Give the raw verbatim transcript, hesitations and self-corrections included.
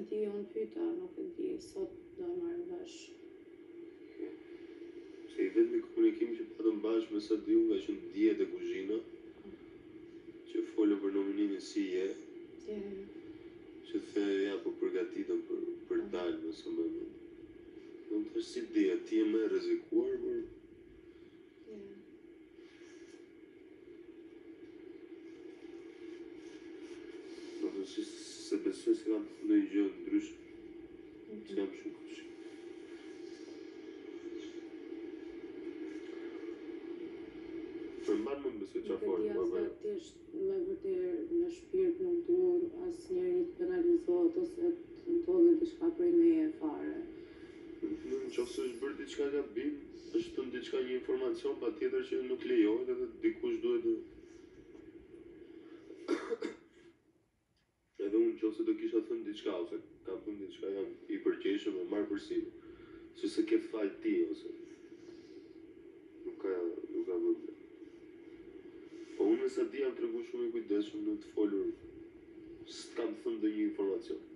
di, unë pyeta, nuk e di, sot do marrë vesh. Se i vetëmi komunikim që patëm bashkë me sa diu nga që në dje dhe kuzhina, që folën për nominimin si je, që the ja po përgatitëm për, për dalë nëse më në. Në të është si dje, ti e me rrezikuar, për... Në të si se besoj se kam në i gjë ndryshë, që jam shumë këshë. Për mbarë më besoj qa forë, më bërë. Nuk e di asë të me vërter në shpirt nuk du asë njeri të penalizohet ose të ndodhe diçka prej meje fare. Në qofse është bërë diçka gabim, është të në diçka një informacion pa tjetër që nuk lejohet edhe dikush duhet të... Edhe unë qofse do kisha thënë diçka ose kam thënë diçka jam i përqeshëm e marrë përsime, që se ke falë ti ose... Nuk ka, nuk ka vëmë. Po unë nësa di jam të regu shumë i kujdeshëm në të folur, s'kam thënë dhe një informacion.